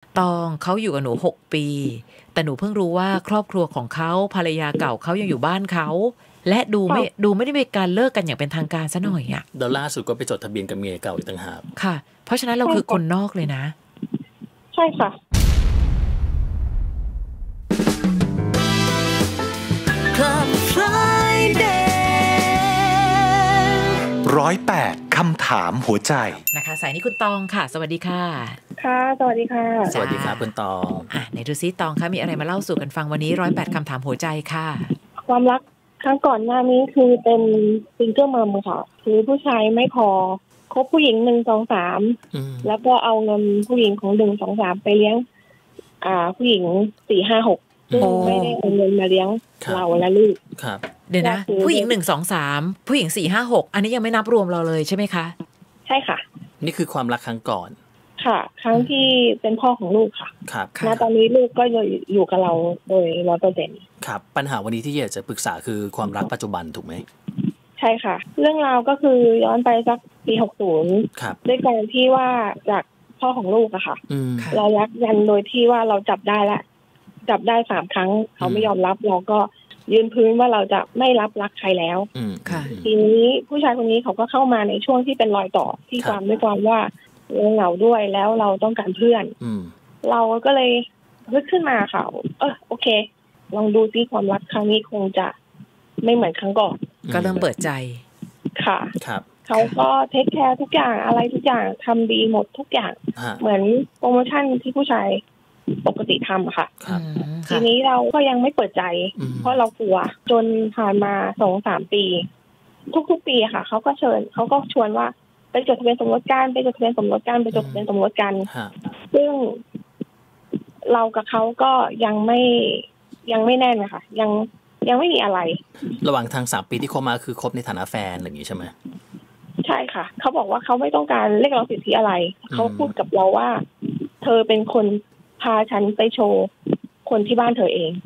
ตองเขาอยู่กับหนู6 ปีแต่หนูเพิ่งรู้ว่าครอบครัวของเขาภรรยาเก่าเขายังอยู่บ้านเขาและดูไม่ได้มีการเลิกกันอย่างเป็นทางการซะหน่อยอ่ะเดี๋ยวล่าสุดก็ไปจดทะเบียนกับเมียเก่าอีกต่างหากค่ะเพราะฉะนั้นเราคือคนนอกเลยนะใช่ค่ะ 108 คำถามหัวใจนะคะสายนี้คุณตองค่ะสวัสดีค่ะค่ะสวัสดีค่ะสวัสดีครับคุณตองไหนดูซิตองคะมีอะไรมาเล่าสู่กันฟังวันนี้108 คำถามหัวใจค่ะความรักครั้งก่อนหน้านี้คือเป็นซิงเกิลมัมค่ะคือผู้ชายไม่พอคบผู้หญิง1 2 3แล้วก็เอาเงินผู้หญิงของ1 2 3ไปเลี้ยงผู้หญิง4 5 6ซึ่งไม่ได้เอาเงินมาเลี้ยงเราและลูกครับเดี๋ยวนะผู้หญิง1 2 3ผู้หญิง4 5 6อันนี้ยังไม่นับรวมเราเลยใช่ไหมคะใช่ค่ะนี่คือความรักครั้งก่อนค่ะครั้งที่เป็นพ่อของลูกค่ะครับณตอนนี้ลูกก็อยู่กับเราโดย 100% ครับปัญหาวันนี้ที่อยากจะปรึกษาคือความรักปัจจุบันถูกไหมใช่ค่ะเรื่องราวก็คือย้อนไปสักปี60 ครับด้วยการที่ว่าจากพ่อของลูกอะค่ะเรายักยันโดยที่ว่าเราจับได้3 ครั้งเขาไม่ยอมรับเราก็ยืนพื้นว่าเราจะไม่รับรักใครแล้วทีนี้ผู้ชายคนนี้เขาก็เข้ามาในช่วงที่เป็นรอยต่อที่ความด้วยความว่าเราเหงาด้วยแล้วเราต้องการเพื่อนเราก็เลยนึกขึ้นมาค่ะโอเคลองดูซิความรักครั้งนี้คงจะไม่เหมือนครั้งก่อนก็เริ่มเปิดใจค่ะเขาก็เทคแคร์ทุกอย่างอะไรทุกอย่างทำดีหมดทุกอย่างเหมือนโปรโมชั่นที่ผู้ชายปกติทำค่ะทีนี้เราก็ยังไม่เปิดใจเพราะเรากลัวจนผ่านมา 2-3 ปีทุกๆปีค่ะเขาก็ชวนว่าไปจดทะเบียนสมรสกันซึ่งเรากับเขาก็ยังไม่แน่นนะคะยังไม่มีอะไรระหว่างทาง3 ปีที่คบมาคือคบในฐานะแฟนอย่างนี้ใช่ไหมใช่ค่ะเขาบอกว่าเขาไม่ต้องการเรียกร้องสิทธิอะไรเขาพูดกับเราว่าเธอเป็นคนพาฉันไปโชว์คนที่บ้านเธอเอง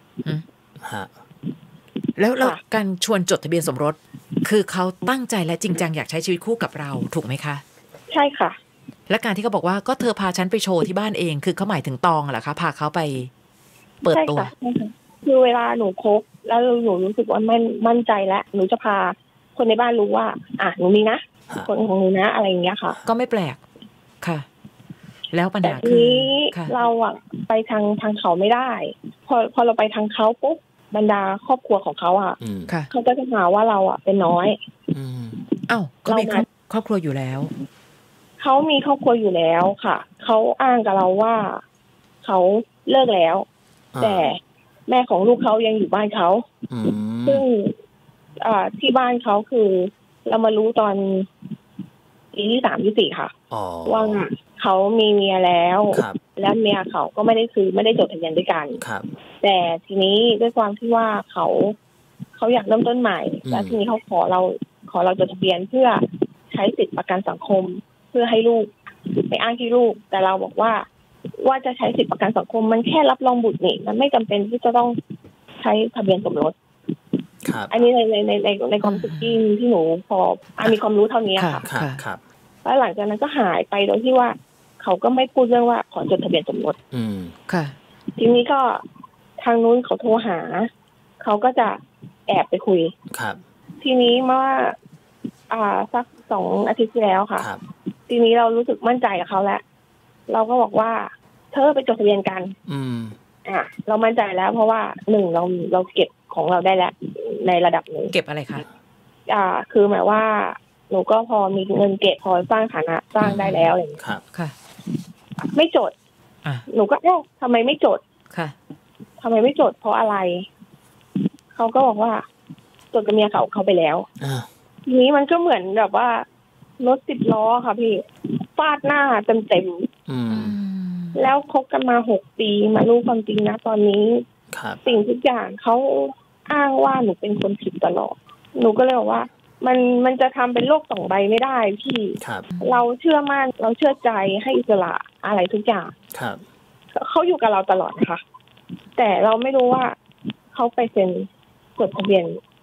แล้วการชวนจดทะเบียนสมรสคือเขาตั้งใจและจริงจังอยากใช้ชีวิตคู่กับเราถูกไหมคะใช่ค่ะและการที่เขาบอกว่าก็เธอพาฉันไปโชว์ที่บ้านเองคือเขาหมายถึงตองเหรอคะพาเขาไปเปิดตัวคือเวลาหนูคบแล้วหนูรู้สึกว่ามั่นใจแล้วหนูจะพาคนในบ้านรู้ว่าหนูมีนะคนของหนูนะอะไรอย่างเงี้ยค่ะก็ไม่แปลกค่ะแล้วปัญหาคือเราไปทางเขาไม่ได้พอเราไปทางเขาปุ๊บบรรดาครอบครัวของเขาเขาก็จะหาว่าเราเป็นน้อยก็มีครอบครัวอยู่แล้วเขามีครอบครัวอยู่แล้วค่ะเขาอ้างกับเราว่าเขาเลิกแล้วแต่แม่ของลูกเขายังอยู่บ้านเขาซึ่งที่บ้านเขาคือเรามารู้ตอนปีที่3ที่4ค่ะว่าเขามีเมียแล้วแล้วเมียเขาก็ไม่ได้จดทะเบียนด้วยกันแต่ทีนี้ด้วยความที่ว่าเขาอยากเริ่มต้นใหม่แล้วทีนี้เขาขอเราจดทะเบียนเพื่อใช้สิทธิประกันสังคมเพื่อให้ลูกไปอ้างที่ลูกแต่เราบอกว่าจะใช้สิทธิประกันสังคมมันแค่รับรองบุตรนี่มันไม่จำเป็นที่จะต้องใช้ทะเบียนสมรสอันนี้ในความรู้สึกที่หนูพอมีความรู้เท่านี้ค่ะแล้วหลังจากนั้นก็หายไปโดยที่ว่าเขาก็ไม่พูดเรื่องว่าขอจดทะเบียนสมรสค่ะทีนี้ก็ทางนู้นเขาโทรหาเขาก็จะแอบไปคุยทีนี้เมื่อสัก2 อาทิตย์ที่แล้วค่ะทีนี้เรารู้สึกมั่นใจกับเขาแล้วเราก็บอกว่าเธอไปจดทะเบียนกันเรามั่นใจแล้วเพราะว่า1เราเก็บของเราได้แล้วในระดับนึงเก็บอะไรคะคือหมายว่าหนูก็พอมีเงินเก็บพอสร้างฐานะสร้างได้แล้วอะไรอย่างเงี้ยค่ะไม่จดหนูก็ทำไมไม่จดค่ะทำไมไม่จดเพราะอะไรเขาก็บอกว่าจดกับเมียเขาไปแล้วทีนี้มันก็เหมือนแบบว่ารถ10 ล้อค่ะพี่ฟาดหน้าเต็มแล้วคบกันมา6 ปีมารู้ความจริงนะตอนนี้สิ่งทุกอย่างเขาอ้างว่าหนูเป็นคนผิดตลอดหนูก็เลยบอกว่ามันจะทำเป็นโลก2 ใบไม่ได้พี่เราเชื่อมั่นเราเชื่อใจให้อิสระอะไรทุกอย่างเขาอยู่กับเราตลอดค่ะแต่เราไม่รู้ว่าเขาไปเซ็นจดทะเบียน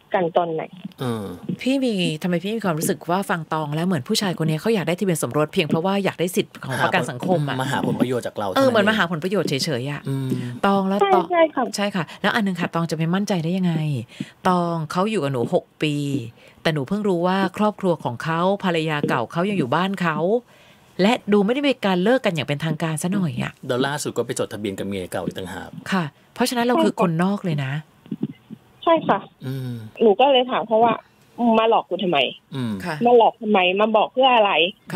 กันตอนไหนทำไมพี่มีความรู้สึกว่าฟังตองแล้วเหมือนผู้ชายคนนี้เขาอยากได้ทะเบียนสมรสเพียงเพราะว่าอยากได้สิทธิ์ของประกันสังคมอ่ะมาหาผลประโยชน์จากเราเหมือนมาหาผลประโยชน์เฉยๆอ่ะตองแล้วตองใช่ค่ะแล้วอันนึงค่ะตองจะไปมั่นใจได้ยังไงตองเขาอยู่กับหนู6 ปีแต่หนูเพิ่งรู้ว่าครอบครัวของเขาภรรยาเก่าเขายังอยู่บ้านเขาและดูไม่ได้มีการเลิกกันอย่างเป็นทางการซะหน่อยอ่ะแล้วล่าสุดก็ไปจดทะเบียนกับเมียเก่าอีกต่างหากค่ะเพราะฉะนั้นเราคือคนนอกเลยนะใช่ค่ะหนูก็เลยถามเพราะว่ามาหลอกกูทำไมมาหลอกทำไมมาบอกเพื่ออะไร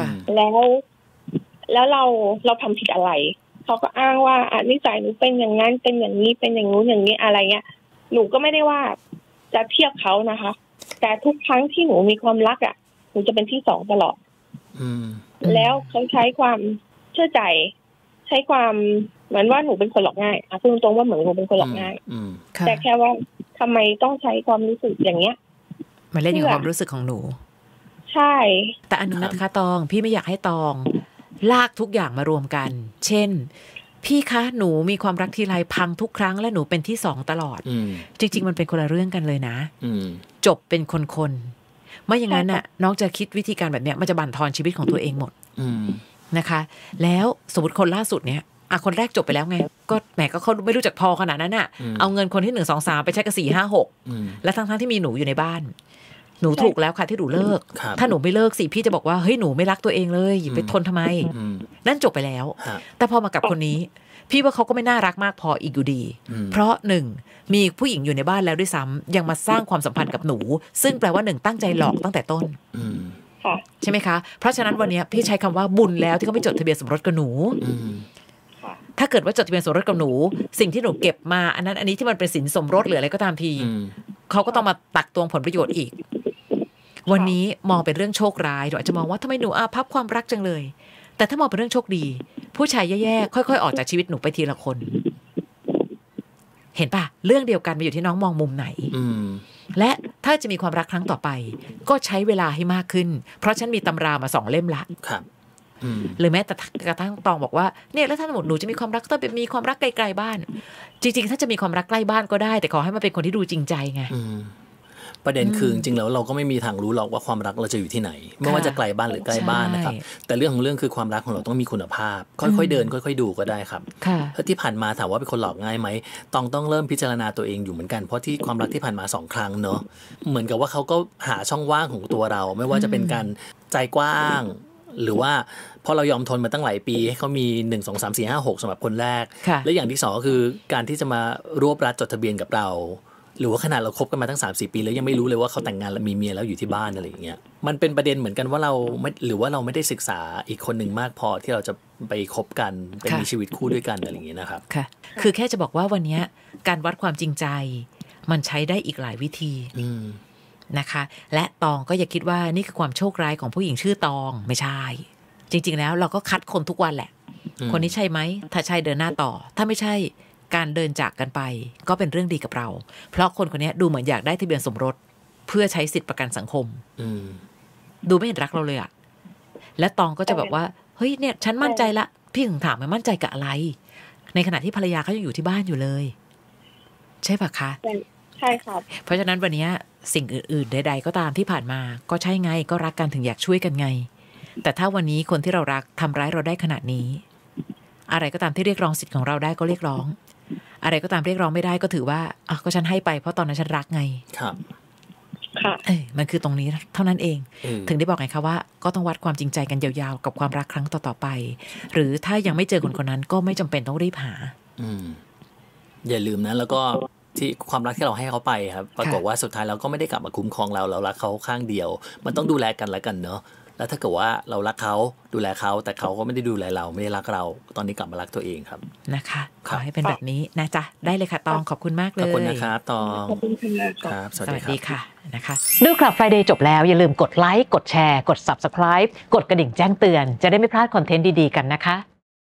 แล้วเราทำผิดอะไรเขาก็อ้างว่านิสัยหนูเป็นอย่างนั้นเป็นอย่างนี้เป็นอย่างนู้นอย่างนี้อะไรเงี้ยหนูก็ไม่ได้ว่าจะเทียบเขานะคะแต่ทุกครั้งที่หนูมีความรักหนูจะเป็นที่สองตลอดแล้วเขาใช้ความเชื่อใจใช้ความเหมือนว่าหนูเป็นคนหลอกง่ายพูดตรงๆว่าเหมือนหนูเป็นคนหลอกง่ายแต่แค่ว่าทำไมต้องใช้ความรู้สึกอย่างเงี้ยมาเล่นกับความรู้สึกของหนูใช่แต่อันนึงนะคะตองพี่ไม่อยากให้ตองลากทุกอย่างมารวมกันเช่นพี่คะหนูมีความรักทีไรพังทุกครั้งและหนูเป็นที่สองตลอดจริงๆมันเป็นคนละเรื่องกันเลยนะจบเป็นคนๆไม่อย่างนั้นน่ะน้องจะคิดวิธีการแบบเนี้ยมันจะบั่นทอนชีวิตของตัวเองหมดนะคะแล้วสมมติคนล่าสุดเนี้ยคนแรกจบไปแล้วไงก็แหมก็เขาไม่รู้จักพอขนาดนั้นน่ะเอาเงินคนที่1 2 3ไปใช้กับ4 5 6และทั้งที่มีหนูอยู่ในบ้านหนูถูกแล้วค่ะที่หนูเลิกถ้าหนูไม่เลิกสิพี่จะบอกว่าเฮ้ยหนูไม่รักตัวเองเลยอย่าไปทนทำไมนั่นจบไปแล้วแต่พอมากับคนนี้พี่ว่าเขาก็ไม่น่ารักมากพออีกอยู่ดีเพราะ1มีผู้หญิงอยู่ในบ้านแล้วด้วยซ้ำยังมาสร้างความสัมพันธ์กับหนูซึ่งแปลว่า1ตั้งใจหลอกตั้งแต่ต้นใช่ไหมคะเพราะฉะนั้นวันนี้พี่ใช้คำว่าบุญแล้วที่เขาไม่จดทะเบียนสมรสกับหนูถ้าเกิดว่าจดทะเบียนสมรสกับหนูสิ่งที่หนูเก็บมาอันนี้ที่มันเป็นสินสมรสหรืออะไรก็ตามทีเขาก็ต้องมาตักตวงผลประโยชน์อีกวันนี้มองเป็นเรื่องโชคร้ายเราอาจจะมองว่าทำไมหนูพับความรักจังเลยแต่ถ้ามองเป็นเรื่องโชคดีผู้ชายแย่ๆค่อยๆออกจากชีวิตหนูไปทีละคนเห็นป่ะเรื่องเดียวกันมาอยู่ที่น้องมองมุมไหนและถ้าจะมีความรักครั้งต่อไปก็ใช้เวลาให้มากขึ้นเพราะฉันมีตำรามา2 เล่มละหรือแม้แต่กระทั่งตองบอกว่าเนี่ยแล้วถ้าหนูจะมีความรักต้องมีความรักไกลๆบ้านจริงๆถ้าจะมีความรักใกล้บ้านก็ได้แต่ขอให้มันเป็นคนที่ดูจริงใจไงประเด็นคือจริงๆแล้วเราก็ไม่มีทางรู้หรอกว่าความรักเราจะอยู่ที่ไหนไม่ว่าจะไกลบ้านหรือใกล้บ้านนะครับแต่เรื่องของเรื่องคือความรักของเราต้องมีคุณภาพค่อยๆเดินค่อยๆดูก็ได้ครับเพราะที่ผ่านมาถามว่าเป็นคนหลอกง่ายไหมต้องเริ่มพิจารณาตัวเองอยู่เหมือนกันเพราะที่ความรักที่ผ่านมา2 ครั้งเนอะเหมือนกับว่าเขาก็หาช่องว่างของตัวเราไม่ว่าจะเป็นการใจกว้างหรือว่าพอเรายอมทนมาตั้งหลายปีให้เขามี1 2 3 4 5 6สำหรับคนแรกและอย่างที่2ก็คือการที่จะมารวบรัดจดทะเบียนกับเราหรือว่าขนาดเราคบกันมาตั้ง 3-4 ปีแล้วยังไม่รู้เลยว่าเขาแต่งงานแล้วมีเมียแล้วอยู่ที่บ้านอะไรอย่างเงี้ยมันเป็นประเด็นเหมือนกันว่าเราไม่หรือว่าเราไม่ได้ศึกษาอีกคนหนึ่งมากพอที่เราจะไปคบกันไปมีชีวิตคู่ด้วยกันอะไรอย่างเงี้ยนะครับค่ะคือแค่จะบอกว่าวันนี้การวัดความจริงใจมันใช้ได้อีกหลายวิธีนะคะและตองก็อย่าคิดว่านี่คือความโชคร้ายของผู้หญิงชื่อตองไม่ใช่จริงๆแล้วเราก็คัดคนทุกวันแหละคนนี้ใช่ไหมถ้าใช่เดินหน้าต่อถ้าไม่ใช่การเดินจากกันไปก็เป็นเรื่องดีกับเราเพราะคนคนนี้ดูเหมือนอยากได้ทะเบียนสมรสเพื่อใช้สิทธิประกันสังคมดูไม่เห็นรักเราเลยอะและตองก็จะแบบว่าเฮ้ยเนี่ยฉันมั่นใจละพี่ถึงถามมันมั่นใจกับอะไรในขณะที่ภรรยาเขายังอยู่ที่บ้านอยู่เลยใช่ปะคะใช่ครับเพราะฉะนั้นวันนี้สิ่งอื่นๆใดๆก็ตามที่ผ่านมาก็ใช่ไงก็รักกันถึงอยากช่วยกันไงแต่ถ้าวันนี้คนที่เรารักทำร้ายเราได้ขนาดนี้อะไรก็ตามที่เรียกร้องสิทธิ์ของเราได้ก็เรียกร้องอะไรก็ตามเรียกร้องไม่ได้ก็ถือว่าก็ฉันให้ไปเพราะตอนนั้นฉันรักไงครับค่ะมันคือตรงนี้เท่านั้นเองถึงได้บอกไงคะว่าก็ต้องวัดความจริงใจกันยาวๆกับความรักครั้งต่อๆไปหรือถ้ายังไม่เจอคนคนนั้นก็ไม่จำเป็นต้องรีบหาอย่าลืมนะแล้วก็ที่ความรักที่เราให้เขาไปครับปรากฏว่าสุดท้ายเราก็ไม่ได้กลับมาคุ้มครองเรารักเขาข้างเดียวมันต้องดูแลกันแล้วกันเนาะแล้วถ้าเกิดว่าเรารักเขาดูแลเขาแต่เขาก็ไม่ได้ดูแลเราไม่ได้รักเราตอนนี้กลับมารักตัวเองครับนะคะขอให้เป็นแบบนี้นะจ๊ะได้เลยค่ะตองขอบคุณมากเลยขอบคุณนะครับตองขอบคุณครับสวัสดีค่ะนะคะดูคลับ Friday จบแล้วอย่าลืมกดไลค์กดแชร์กด Subscribe กดกระดิ่งแจ้งเตือนจะได้ไม่พลาดคอนเทนต์ดีๆกันนะคะ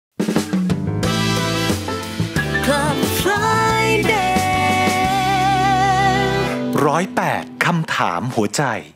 Club Friday 108 คำถามหัวใจ